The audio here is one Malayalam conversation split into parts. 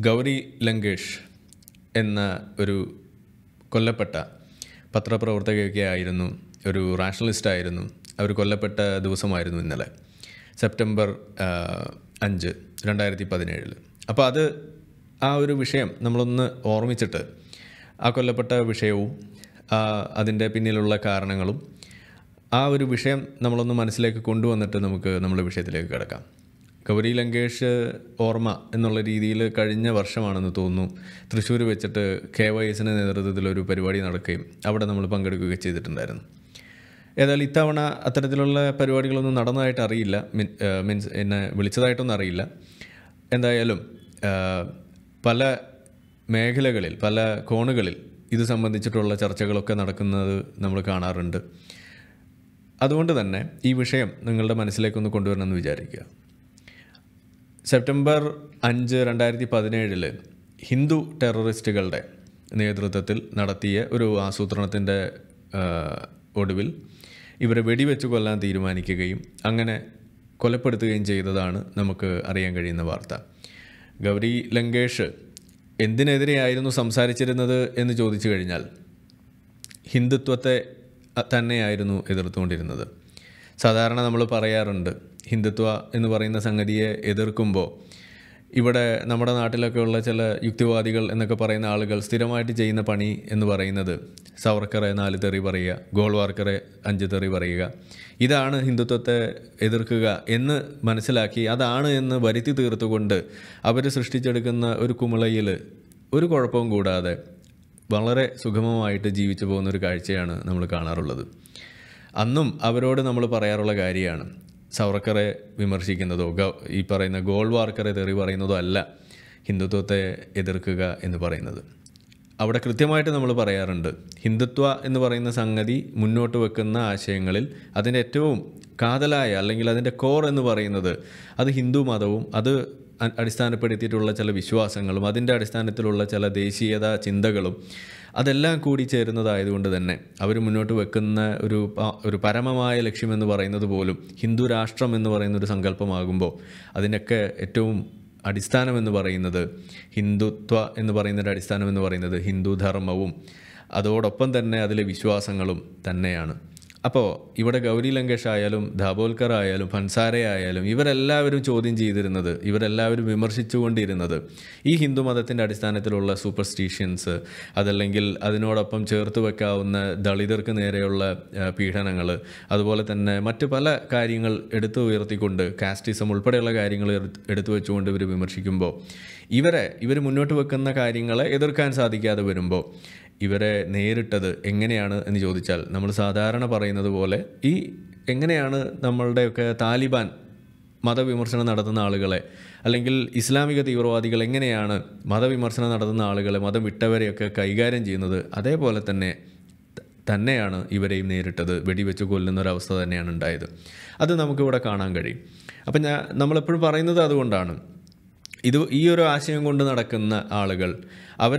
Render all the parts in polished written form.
ഗൗരി ലങ്കേഷ് എന്ന ഒരു കൊല്ലപ്പെട്ട പത്രപ്രവർത്തകയൊക്കെ ആയിരുന്നു, ഒരു റാഷണലിസ്റ്റായിരുന്നു. അവർ കൊല്ലപ്പെട്ട ദിവസമായിരുന്നു ഇന്നലെ, സെപ്റ്റംബർ 5, 2017. അപ്പോൾ ആ ഒരു വിഷയം നമ്മളൊന്ന് ഓർമ്മിച്ചിട്ട് ആ കൊല്ലപ്പെട്ട വിഷയവും അതിൻ്റെ പിന്നിലുള്ള കാരണങ്ങളും ആ ഒരു വിഷയം നമ്മളൊന്ന് മനസ്സിലേക്ക് കൊണ്ടുവന്നിട്ട് നമുക്ക് നമ്മുടെ വിഷയത്തിലേക്ക് കിടക്കാം. ഗൗരി ലങ്കേഷ് ഓർമ്മ എന്നുള്ള രീതിയിൽ കഴിഞ്ഞ വർഷമാണെന്ന് തോന്നുന്നു തൃശ്ശൂർ വെച്ചിട്ട് KYSൻ്റെ നേതൃത്വത്തിലൊരു പരിപാടി നടക്കുകയും അവിടെ നമ്മൾ പങ്കെടുക്കുകയും ചെയ്തിട്ടുണ്ടായിരുന്നു. ഏതായാലും ഇത്തവണ അത്തരത്തിലുള്ള പരിപാടികളൊന്നും നടന്നതായിട്ട് അറിയില്ല, മീൻസ് എന്നെ വിളിച്ചതായിട്ടൊന്നും അറിയില്ല. എന്തായാലും പല മേഖലകളിൽ, പല കോണുകളിൽ ഇത് സംബന്ധിച്ചിട്ടുള്ള ചർച്ചകളൊക്കെ നടക്കുന്നത് നമ്മൾ കാണാറുണ്ട്. അതുകൊണ്ട് തന്നെ ഈ വിഷയം നിങ്ങളുടെ മനസ്സിലേക്കൊന്ന് കൊണ്ടുവരണമെന്ന് വിചാരിക്കുക. സെപ്റ്റംബർ 5, 2017 ഹിന്ദു ടെററിസ്റ്റുകളുടെ നേതൃത്വത്തിൽ നടത്തിയ ഒരു ആസൂത്രണത്തിൻ്റെ ഒടുവിൽ ഇവരെ വെടിവെച്ച് കൊല്ലാൻ തീരുമാനിക്കുകയും അങ്ങനെ കൊലപ്പെടുത്തുകയും ചെയ്തതാണ് നമുക്ക് അറിയാൻ കഴിയുന്ന വാർത്ത. ഗൗരി ലങ്കേഷ് എന്തിനെതിരെയായിരുന്നു സംസാരിച്ചിരുന്നത് എന്ന് ചോദിച്ചു കഴിഞ്ഞാൽ ഹിന്ദുത്വത്തെ തന്നെയായിരുന്നു എതിർത്തുകൊണ്ടിരുന്നത്. സാധാരണ നമ്മൾ പറയാറുണ്ട്, ഹിന്ദുത്വ എന്ന് പറയുന്ന സംഗതിയെ എതിർക്കുമ്പോൾ ഇവിടെ നമ്മുടെ നാട്ടിലൊക്കെ ഉള്ള ചില യുക്തിവാദികൾ എന്നൊക്കെ പറയുന്ന ആളുകൾ സ്ഥിരമായിട്ട് ചെയ്യുന്ന പണി എന്ന് പറയുന്നത് സവർക്കറെ 4 തെറി പറയുക, ഗോൾവാർക്കറെ 5 തെറി പറയുക. ഇതാണ് ഹിന്ദുത്വത്തെ എതിർക്കുക എന്ന് മനസ്സിലാക്കി അതാണ് എന്ന് വരുത്തി തീർത്തുകൊണ്ട് അവർ സൃഷ്ടിച്ചെടുക്കുന്ന ഒരു കുമിളയിൽ ഒരു കുഴപ്പവും കൂടാതെ വളരെ സുഗമമായിട്ട് ജീവിച്ചു പോകുന്നൊരു കാഴ്ചയാണ് നമ്മൾ കാണാറുള്ളത്. അന്നും അവരോട് നമ്മൾ പറയാറുള്ള കാര്യമാണ്, സവർക്കറെ വിമർശിക്കുന്നതോ ഈ പറയുന്ന ഗോൾവാർക്കറെ തെറി പറയുന്നതോ അല്ല ഹിന്ദുത്വത്തെ എതിർക്കുക എന്ന് പറയുന്നത്. അവിടെ കൃത്യമായിട്ട് നമ്മൾ പറയാറുണ്ട്, ഹിന്ദുത്വ എന്ന് പറയുന്ന സംഗതി മുന്നോട്ട് വെക്കുന്ന ആശയങ്ങളിൽ അതിൻ്റെ ഏറ്റവും കാതലായ അല്ലെങ്കിൽ അതിൻ്റെ കോർ എന്ന് പറയുന്നത് അത് ഹിന്ദു മതവും അത് അടിസ്ഥാനപ്പെടുത്തിയിട്ടുള്ള ചില വിശ്വാസങ്ങളും അതിൻ്റെ അടിസ്ഥാനത്തിലുള്ള ചില ദേശീയത ചിന്തകളും അതെല്ലാം കൂടി ചേരുന്നതായതുകൊണ്ട് തന്നെ അവർ മുന്നോട്ട് വെക്കുന്ന ഒരു പരമമായ ലക്ഷ്യമെന്ന് പറയുന്നത് പോലും ഹിന്ദു രാഷ്ട്രം എന്ന് പറയുന്നൊരു സങ്കല്പമാകുമ്പോൾ അതിനൊക്കെ ഏറ്റവും അടിസ്ഥാനമെന്ന് പറയുന്നത് ഹിന്ദുത്വ എന്ന് പറയുന്നതിൻ്റെ അടിസ്ഥാനം എന്ന് പറയുന്നത് ഹിന്ദു ധർമ്മവും അതോടൊപ്പം തന്നെ അതിലെ വിശ്വാസങ്ങളും തന്നെയാണ്. അപ്പോൾ ഇവിടെ ഗൗരി ലങ്കേഷ് ആയാലും ധാബോൽക്കർ ആയാലും ഫൻസാരെ ആയാലും ഇവരെല്ലാവരും ചോദ്യം ചെയ്തിരുന്നത്, ഇവരെല്ലാവരും വിമർശിച്ചുകൊണ്ടിരുന്നത് ഈ ഹിന്ദു മതത്തിൻ്റെ അടിസ്ഥാനത്തിലുള്ള സൂപ്പർസ്റ്റിഷ്യൻസ്, അതല്ലെങ്കിൽ അതിനോടൊപ്പം ചേർത്ത് വെക്കാവുന്ന ദളിതർക്ക് നേരെയുള്ള പീഡനങ്ങൾ, അതുപോലെ തന്നെ മറ്റ് പല കാര്യങ്ങൾ എടുത്തു ഉയർത്തിക്കൊണ്ട് കാസ്റ്റിസം ഉൾപ്പെടെയുള്ള കാര്യങ്ങൾ എടുത്തു വെച്ചുകൊണ്ട് ഇവർ വിമർശിക്കുമ്പോൾ ഇവർ മുന്നോട്ട് വെക്കുന്ന കാര്യങ്ങളെ എതിർക്കാൻ സാധിക്കാതെ വരുമ്പോൾ ഇവരെ നേരിട്ടത് എങ്ങനെയാണ് എന്ന് ചോദിച്ചാൽ നമ്മൾ സാധാരണ പറയുന്നത് പോലെ എങ്ങനെയാണ് നമ്മളുടെയൊക്കെ താലിബാൻ മതവിമർശനം നടത്തുന്ന ആളുകളെ അല്ലെങ്കിൽ ഇസ്ലാമിക തീവ്രവാദികൾ എങ്ങനെയാണ് മതവിമർശനം നടത്തുന്ന ആളുകളെ, മതം വിട്ടവരെയൊക്കെ കൈകാര്യം ചെയ്യുന്നത്, അതേപോലെ തന്നെയാണ് ഇവരെയും നേരിട്ടത്. വെടിവെച്ച് കൊല്ലുന്നൊരവസ്ഥ തന്നെയാണ് ഉണ്ടായത്. അത് നമുക്കിവിടെ കാണാൻ കഴിയും. അപ്പം നമ്മളെപ്പോഴും പറയുന്നത് അതുകൊണ്ടാണ്, ഈ ഒരു ആശയം കൊണ്ട് നടക്കുന്ന ആളുകൾ അവർ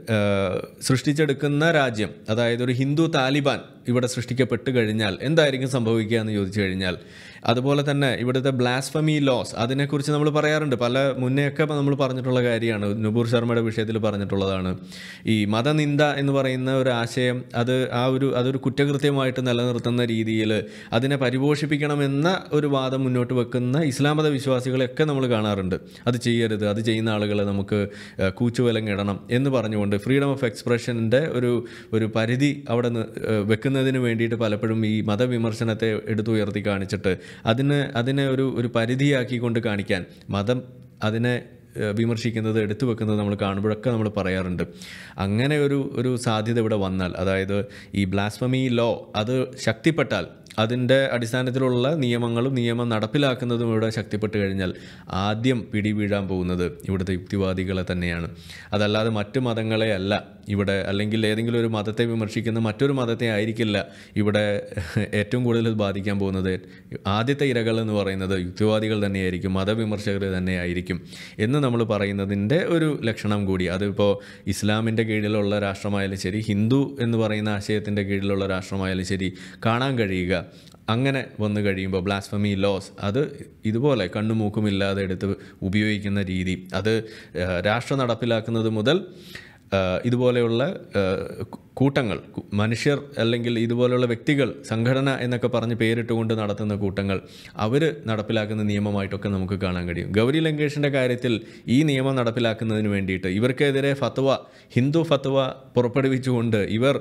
സൃഷ്ടിച്ചെടുക്കുന്ന രാജ്യം, അതായത് ഒരു ഹിന്ദു താലിബാൻ ഇവിടെ സൃഷ്ടിക്കപ്പെട്ട് കഴിഞ്ഞാൽ എന്തായിരിക്കും സംഭവിക്കുക എന്ന് ചോദിച്ചു കഴിഞ്ഞാൽ, അതുപോലെ തന്നെ ഇവിടുത്തെ ബ്ലാസ്ഫമി ലോസ് അതിനെക്കുറിച്ച് നമ്മൾ പറയാറുണ്ട്. മുന്നെയൊക്കെ നമ്മൾ പറഞ്ഞിട്ടുള്ള കാര്യമാണ്, നുപൂർ ശർമ്മയുടെ വിഷയത്തിൽ പറഞ്ഞിട്ടുള്ളതാണ്. ഈ മതനിന്ദ എന്ന് പറയുന്ന ഒരു ആശയം അതൊരു കുറ്റകൃത്യമായിട്ട് നിലനിർത്തുന്ന രീതിയിൽ അതിനെ പരിപോഷിപ്പിക്കണമെന്ന ഒരു വാദം മുന്നോട്ട് വെക്കുന്ന ഇസ്ലാം മത വിശ്വാസികളെയൊക്കെ നമ്മൾ കാണാറുണ്ട്. അത് ചെയ്യരുത്, അത് ചെയ്യുന്ന ആളുകളെ നമുക്ക് കൂച്ചുവിലങ്ങിടണം എന്ന് പറഞ്ഞുകൊണ്ട് ഫ്രീഡം ഓഫ് എക്സ്പ്രഷൻ്റെ ഒരു പരിധി അവിടെ വെക്കുന്നതിന് വേണ്ടിയിട്ട് പലപ്പോഴും ഈ മതവിമർശനത്തെ എടുത്തുയർത്തി കാണിച്ചിട്ട് അതിനെ ഒരു പരിധിയാക്കിക്കൊണ്ട് കാണിക്കാൻ മതം അതിനെ വിമർശിക്കുന്നത് എടുത്തു വെക്കുന്നത് നമ്മൾ കാണുമ്പോഴൊക്കെ നമ്മൾ പറയാറുണ്ട്. അങ്ങനെ ഒരു സാധ്യത ഇവിടെ വന്നാൽ, അതായത് ഈ ബ്ലാസ്ഫമി ലോ അത് ശക്തിപ്പെട്ടാൽ, അതിൻ്റെ അടിസ്ഥാനത്തിലുള്ള നിയമം നടപ്പിലാക്കുന്നതും ഇവിടെ ശക്തിപ്പെട്ട് കഴിഞ്ഞാൽ ആദ്യം പിടിവീഴാൻ പോകുന്നത് ഇവിടുത്തെ യുക്തിവാദികളെ തന്നെയാണ്. അതല്ലാതെ മറ്റു മതങ്ങളെ അല്ല ഇവിടെ, അല്ലെങ്കിൽ ഏതെങ്കിലും ഒരു മതത്തെ വിമർശിക്കുന്ന മറ്റൊരു മതത്തെ ആയിരിക്കില്ല ഇവിടെ ഏറ്റവും കൂടുതൽ ബാധിക്കാൻ പോകുന്നത്. ആദ്യത്തെ ഇരകൾ എന്ന് പറയുന്നത് യുക്തിവാദികൾ തന്നെയായിരിക്കും, മതവിമർശകർ തന്നെയായിരിക്കും എന്ന് നമ്മൾ പറയുന്നതിൻ്റെ ഒരു ലക്ഷണം കൂടി. അതിപ്പോൾ ഇസ്ലാമിൻ്റെ കീഴിലുള്ള രാഷ്ട്രമായാലും ശരി, ഹിന്ദു എന്ന് പറയുന്ന ആശയത്തിൻ്റെ കീഴിലുള്ള രാഷ്ട്രമായാലും ശരി, കാണാൻ കഴിയുക അങ്ങനെ വന്നു കഴിയുമ്പോൾ ബ്ലാസ്ഫമി ലോസ് അത് ഇതുപോലെ കണ്ണുമൂക്കുമില്ലാതെ എടുത്ത് ഉപയോഗിക്കുന്ന രീതി, അത് രാഷ്ട്രം നടപ്പിലാക്കുന്നത് മുതൽ ഇതുപോലെയുള്ള കൂട്ടങ്ങൾ, മനുഷ്യർ അല്ലെങ്കിൽ ഇതുപോലെയുള്ള വ്യക്തികൾ, സംഘടന എന്നൊക്കെ പറഞ്ഞ് പേരിട്ടുകൊണ്ട് നടത്തുന്ന കൂട്ടങ്ങൾ, അവർ നടപ്പിലാക്കുന്ന നിയമമായിട്ടൊക്കെ നമുക്ക് കാണാൻ കഴിയും. ഗൗരി ലങ്കേഷിൻ്റെ കാര്യത്തിൽ ഈ നിയമം നടപ്പിലാക്കുന്നതിന് വേണ്ടിയിട്ട് ഇവർക്കെതിരെ ഫത്വ, ഹിന്ദു ഫത്വ പുറപ്പെടുവിച്ചുകൊണ്ട് ഇവർ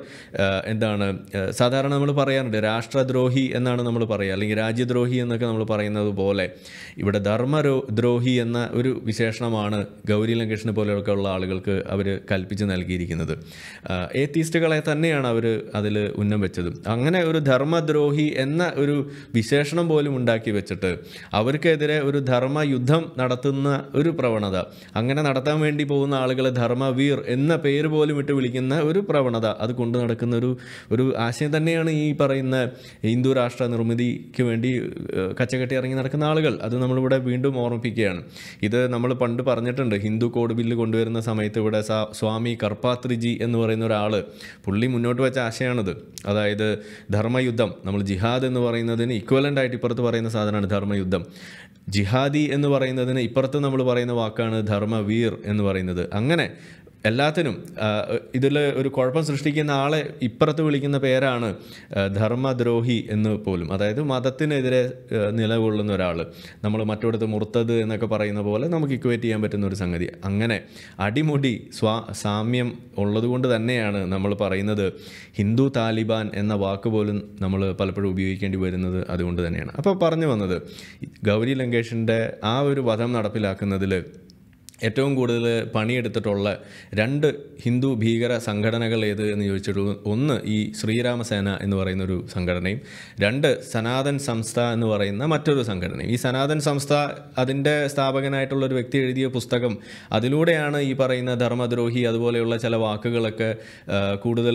സാധാരണ നമ്മൾ പറയാറുണ്ട് രാഷ്ട്രദ്രോഹി എന്നാണ് നമ്മൾ പറയുക, അല്ലെങ്കിൽ രാജ്യദ്രോഹി എന്നൊക്കെ നമ്മൾ പറയുന്നത് പോലെ ഇവിടെ ധർമ്മദ്രോഹി എന്ന ഒരു വിശേഷണമാണ് ഗൗരി ലങ്കേഷിനെ പോലെയൊക്കെ ഉള്ള ആളുകൾക്ക് അവർ കൽപ്പിച്ച് നൽകിയിരിക്കുന്നത്. ഏത്തീസ്റ്റുകളെ തന്നെയാണ് അവർ അതിൽ ഉന്നം വെച്ചത്. അങ്ങനെ ഒരു ധർമ്മദ്രോഹി എന്ന ഒരു വിശേഷണം പോലും ഉണ്ടാക്കി വെച്ചിട്ട് അവർക്കെതിരെ ഒരു ധർമ്മയുദ്ധം നടത്തുന്ന ഒരു പ്രവണത, അങ്ങനെ നടത്താൻ വേണ്ടി പോകുന്ന ആളുകളെ ധർമ്മവീർ എന്ന പേര് പോലും ഇട്ട് വിളിക്കുന്ന ഒരു പ്രവണത, അത് കൊണ്ടു നടക്കുന്ന ഒരു ആശയം തന്നെയാണ് ഈ പറയുന്ന ഹിന്ദു രാഷ്ട്ര നിർമ്മിതിക്ക് വേണ്ടി കച്ചകെട്ടി ഇറങ്ങി നടക്കുന്ന ആളുകൾ. അത് നമ്മളിവിടെ വീണ്ടും ഓർമ്മിപ്പിക്കുകയാണ്. ഇത് നമ്മൾ പണ്ട് പറഞ്ഞിട്ടുണ്ട്. ഹിന്ദു കോഡ് ബില്ല് കൊണ്ടുവരുന്ന സമയത്ത് ഇവിടെ സ്വാമി കർപ്പാത്രിജി എന്ന് പറയുന്ന ഒരാൾ, പുള്ളി മുന്നോട്ട് വെച്ച ആശയമാണിത്. അതായത് ധർമ്മയുദ്ധം, നമ്മൾ ജിഹാദ് എന്ന് പറയുന്നതിന് ഇക്വലൻ്റ് ആയിട്ട് ഇപ്പുറത്ത് പറയുന്ന സാധനമാണ് ധർമ്മയുദ്ധം. ജിഹാദി എന്ന് പറയുന്നതിന് ഇപ്പുറത്ത് നമ്മൾ പറയുന്ന വാക്കാണ് ധർമ്മവീർ എന്ന് പറയുന്നത്. അങ്ങനെ എല്ലാത്തിനും ഇതിൽ ഒരു കുഴപ്പം സൃഷ്ടിക്കുന്ന ആളെ ഇപ്പുറത്ത് വിളിക്കുന്ന പേരാണ് ധർമ്മദ്രോഹി എന്ന് പോലും. അതായത് മതത്തിനെതിരെ നിലകൊള്ളുന്ന ഒരാൾ, നമ്മൾ മറ്റൊരിടത്ത് മുർത്തത് എന്നൊക്കെ പറയുന്ന പോലെ നമുക്ക് ഇക്വേറ്റ് ചെയ്യാൻ പറ്റുന്ന ഒരു സംഗതി. അങ്ങനെ അടിമുടി സാമ്യം ഉള്ളതുകൊണ്ട് തന്നെയാണ് നമ്മൾ പറയുന്നത് ഹിന്ദു താലിബാൻ എന്ന വാക്ക് പോലും നമ്മൾ പലപ്പോഴും ഉപയോഗിക്കേണ്ടി വരുന്നത് അതുകൊണ്ട് തന്നെയാണ്. അപ്പോൾ പറഞ്ഞു വന്നത്, ഗൗരി ലങ്കേഷിൻ്റെ ആ ഒരു വധം നടപ്പിലാക്കുന്നതിൽ ഏറ്റവും കൂടുതൽ പണിയെടുത്തിട്ടുള്ള 2 ഹിന്ദു ഭീകര സംഘടനകൾ ഏത് എന്ന് ചോദിച്ചിട്ട്, ഒന്ന് ഈ ശ്രീരാമസേന എന്ന് പറയുന്നൊരു സംഘടനയും 2 സനാതൻ സംസ്ഥ എന്ന് പറയുന്ന മറ്റൊരു സംഘടനയും. ഈ സനാതൻ സംസ്ഥ അതിൻ്റെ സ്ഥാപകനായിട്ടുള്ളൊരു വ്യക്തി എഴുതിയ പുസ്തകം, അതിലൂടെയാണ് ഈ പറയുന്ന ധർമ്മദ്രോഹി അതുപോലെയുള്ള ചില വാക്കുകളൊക്കെ കൂടുതൽ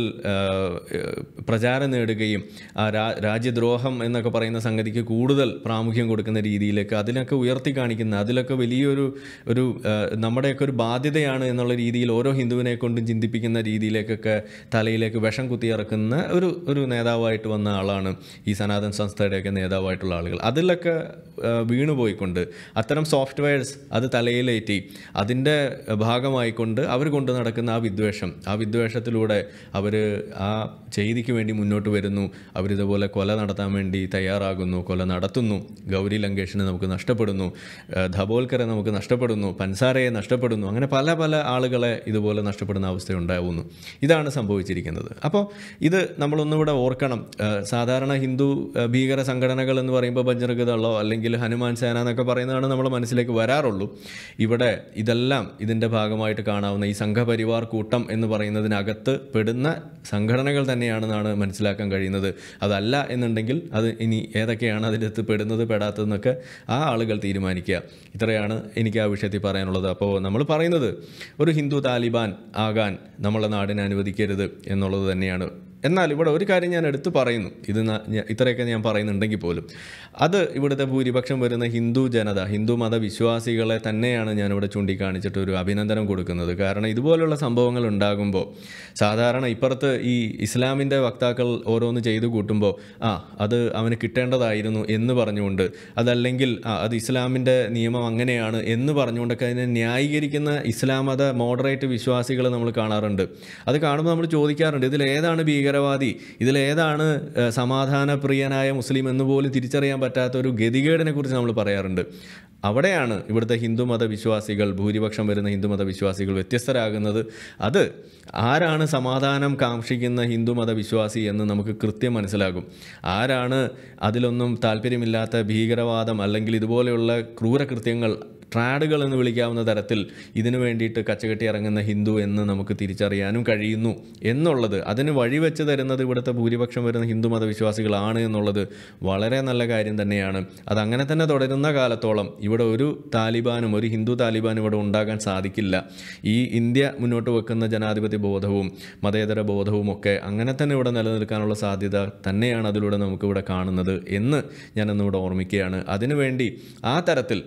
പ്രചാരം നേടുകയും രാജ്യദ്രോഹം എന്നൊക്കെ പറയുന്ന സംഗതിക്ക് കൂടുതൽ പ്രാമുഖ്യം കൊടുക്കുന്ന രീതിയിലേക്ക് അതിനൊക്കെ ഉയർത്തി കാണിക്കുന്ന, അതിലൊക്കെ വലിയൊരു നമ്മുടെയൊക്കെ ഒരു ബാധ്യതയാണ് എന്നുള്ള രീതിയിൽ ഓരോ ഹിന്ദുവിനെ കൊണ്ടും ചിന്തിപ്പിക്കുന്ന രീതിയിലേക്കൊക്കെ തലയിലേക്ക് വിഷം കുത്തിയിറക്കുന്ന ഒരു നേതാവായിട്ട് വന്ന ആളാണ് ഈ സനാതൻ സംസ്ഥയുടെയൊക്കെ നേതാവായിട്ടുള്ള ആളുകൾ. അതിലൊക്കെ വീണുപോയിക്കൊണ്ട് അത്തരം സോഫ്റ്റ്വെയർസ് അത് തലയിലേറ്റി അതിൻ്റെ ഭാഗമായിക്കൊണ്ട് അവർ കൊണ്ടു നടക്കുന്ന ആ വിദ്വേഷത്തിലൂടെ അവർ ആ ചെയ്തിക്ക് വേണ്ടി മുന്നോട്ട് വരുന്നു. അവരിതുപോലെ കൊല നടത്താൻ വേണ്ടി തയ്യാറാകുന്നു, കൊല നടത്തുന്നു. ഗൗരി ലങ്കേഷിനെ നമുക്ക് നഷ്ടപ്പെടുന്നു, ധബോൽക്കറെ നമുക്ക് നഷ്ടപ്പെടുന്നു, പൻസാരയെ നഷ്ടപ്പെടുന്നു. അങ്ങനെ പല ആളുകളെ ഇതുപോലെ നഷ്ടപ്പെടുന്ന അവസ്ഥയുണ്ടാവുന്നു. ഇതാണ് സംഭവിച്ചിരിക്കുന്നത്. അപ്പോൾ ഇത് നമ്മളൊന്നുകൂടെ ഓർക്കണം. സാധാരണ ഹിന്ദു ഭീകര സംഘടനകൾ എന്ന് പറയുമ്പോൾ ബജ്രംഗ്ദളോ അല്ലെങ്കിൽ ഹനുമാൻ സേന എന്നൊക്കെ പറയുന്നതാണ് നമ്മുടെ മനസ്സിലേക്ക് വരാറുള്ളൂ. ഇവിടെ ഇതെല്ലാം ഇതിൻ്റെ ഭാഗമായിട്ട് കാണാവുന്ന ഈ സംഘപരിവാർ കൂട്ടം എന്ന് പറയുന്നതിനകത്ത് പെടുന്ന സംഘടനകൾ തന്നെയാണെന്നാണ് മനസ്സിലാക്കാൻ കഴിയുന്നത്. അതല്ല എന്നുണ്ടെങ്കിൽ അത് ഇനി ഏതൊക്കെയാണ് അതിനകത്ത് പെടുന്നത് പെടാത്തതെന്നൊക്കെ ആ ആളുകൾ തീരുമാനിക്കുക. ഇത്രയാണ് എനിക്ക് ആ വിഷയത്തിൽ പറയാനുള്ളത്. അപ്പോൾ നമ്മൾ പറയുന്നത് ഒരു ഹിന്ദു താലിബാൻ ആകാൻ നമ്മളെ നാടിനെ അനുവദിക്കരുത് എന്നുള്ളത് തന്നെയാണ്. എന്നാൽ ഇവിടെ ഒരു കാര്യം ഞാൻ എടുത്തു പറയുന്നു, ഇത്രയൊക്കെ ഞാൻ പറയുന്നുണ്ടെങ്കിൽ പോലും അത് ഇവിടുത്തെ ഭൂരിപക്ഷം വരുന്ന ഹിന്ദു ജനത, ഹിന്ദു മതവിശ്വാസികളെ തന്നെയാണ് ഞാനിവിടെ ചൂണ്ടിക്കാണിച്ചിട്ട് ഒരു അഭിനന്ദനം കൊടുക്കുന്നത്. കാരണം ഇതുപോലുള്ള സംഭവങ്ങൾ ഉണ്ടാകുമ്പോൾ സാധാരണ ഇപ്പുറത്ത് ഈ ഇസ്ലാമിൻ്റെ വക്താക്കൾ ഓരോന്ന് ചെയ്തു കൂട്ടുമ്പോൾ അത് അവന് കിട്ടേണ്ടതായിരുന്നു എന്ന് പറഞ്ഞുകൊണ്ട്, അതല്ലെങ്കിൽ അത് ഇസ്ലാമിൻ്റെ നിയമം അങ്ങനെയാണ് എന്ന് പറഞ്ഞുകൊണ്ടൊക്കെ അതിനെ ന്യായീകരിക്കുന്ന ഇസ്ലാം മത മോഡറേറ്റ് വിശ്വാസികൾ നമ്മൾ കാണാറുണ്ട്. അത് കാണുമ്പോൾ നമ്മൾ ചോദിക്കാറുണ്ട്, ഇതിലേതാണ് ഭീകരവാദി, ഇതിലേതാണ് സമാധാനപ്രിയനായ മുസ്ലിം എന്ന് പോലും തിരിച്ചറിയാൻ പറ്റാത്ത ഒരു ഗതികേടിനെ കുറിച്ച് നമ്മൾ പറയാറുണ്ട്. അവിടെയാണ് ഇവിടുത്തെ ഹിന്ദുമത വിശ്വാസികൾ, ഭൂരിപക്ഷം വരുന്ന ഹിന്ദുമത വിശ്വാസികൾ വ്യത്യസ്തരാകുന്നത്. അത് ആരാണ് സമാധാനം കാക്ഷിക്കുന്ന ഹിന്ദുമത വിശ്വാസി എന്ന് നമുക്ക് കൃത്യം മനസ്സിലാകും. ആരാണ് അതിലൊന്നും താല്പര്യമില്ലാത്ത ഭീകരവാദം അല്ലെങ്കിൽ ഇതുപോലെയുള്ള ക്രൂരകൃത്യങ്ങൾ, ട്രാഡുകൾ എന്ന് വിളിക്കാവുന്ന തരത്തിൽ ഇതിനു വേണ്ടിയിട്ട് കച്ചകെട്ടി ഇറങ്ങുന്ന ഹിന്ദു എന്ന് നമുക്ക് തിരിച്ചറിയാനും കഴിയുന്നു എന്നുള്ളത്, അതിന് വഴിവെച്ച് തരുന്നത് ഇവിടുത്തെ ഭൂരിപക്ഷം വരുന്ന ഹിന്ദു മതവിശ്വാസികളാണ് എന്നുള്ളത് വളരെ നല്ല കാര്യം തന്നെയാണ്. അതങ്ങനെ തന്നെ തുടരുന്ന കാലത്തോളം ഇവിടെ ഒരു താലിബാനും, ഒരു ഹിന്ദു താലിബാനും ഇവിടെ ഉണ്ടാകാൻ സാധിക്കില്ല. ഈ ഇന്ത്യ മുന്നോട്ട് വെക്കുന്ന ജനാധിപത്യ ബോധവും മതേതര ബോധവും ഒക്കെ അങ്ങനെ തന്നെ ഇവിടെ നിലനിൽക്കാനുള്ള സാധ്യത തന്നെയാണ് അതിലൂടെ നമുക്കിവിടെ കാണുന്നത് എന്ന് ഞാനൊന്നിവിടെ ഓർമ്മിക്കുകയാണ്. അതിനുവേണ്ടി ആ തരത്തിൽ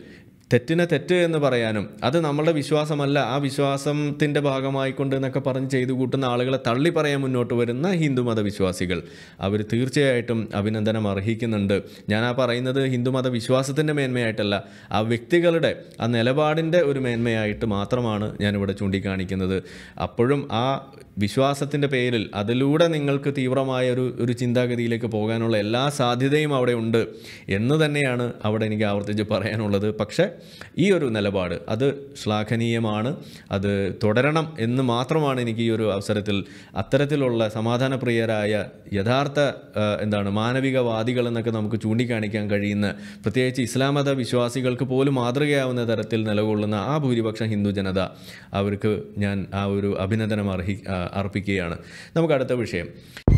തെറ്റിനെ തെറ്റ് എന്ന് പറയാനും അത് നമ്മളുടെ വിശ്വാസമല്ല, ആ വിശ്വാസത്തിൻ്റെ ഭാഗമായിക്കൊണ്ട് എന്നൊക്കെ പറഞ്ഞ് ചെയ്തു കൂട്ടുന്ന ആളുകളെ തള്ളി പറയാൻ മുന്നോട്ട് വരുന്ന ഹിന്ദുമത വിശ്വാസികൾ അവർ തീർച്ചയായിട്ടും അഭിനന്ദനം അർഹിക്കുന്നുണ്ട്. ഞാൻ പറയുന്നത് ഹിന്ദുമത വിശ്വാസത്തിൻ്റെ മേന്മയായിട്ടല്ല, ആ വ്യക്തികളുടെ ആ നിലപാടിൻ്റെ ഒരു മേന്മയായിട്ട് മാത്രമാണ് ഞാനിവിടെ ചൂണ്ടിക്കാണിക്കുന്നത്. അപ്പോഴും ആ വിശ്വാസത്തിൻ്റെ പേരിൽ അതിലൂടെ നിങ്ങൾക്ക് തീവ്രമായ ഒരു ചിന്താഗതിയിലേക്ക് പോകാനുള്ള എല്ലാ സാധ്യതയും അവിടെ ഉണ്ട് എന്ന് തന്നെയാണ് അവിടെ എനിക്ക് ആവർത്തിച്ച് പറയാനുള്ളത്. പക്ഷേ ഈ ഒരു നിലപാട് അത് ശ്ലാഘനീയമാണ്, അത് തുടരണം എന്ന് മാത്രമാണ് എനിക്ക് ഈ ഒരു അവസരത്തിൽ അത്തരത്തിലുള്ള സമാധാനപ്രിയരായ യഥാർത്ഥ മാനവികവാദികൾ എന്നൊക്കെ നമുക്ക് ചൂണ്ടിക്കാണിക്കാൻ കഴിയുന്ന, പ്രത്യേകിച്ച് ഇസ്ലാം മത വിശ്വാസികൾക്ക് പോലും മാതൃകയാവുന്ന തരത്തിൽ നിലകൊള്ളുന്ന ആ ഭൂരിപക്ഷം ഹിന്ദു ജനത, അവർക്ക് ഞാൻ ആ ഒരു അഭിനന്ദനം അർപ്പിക്കുകയാണ്. നമുക്ക് അടുത്ത വിഷയം.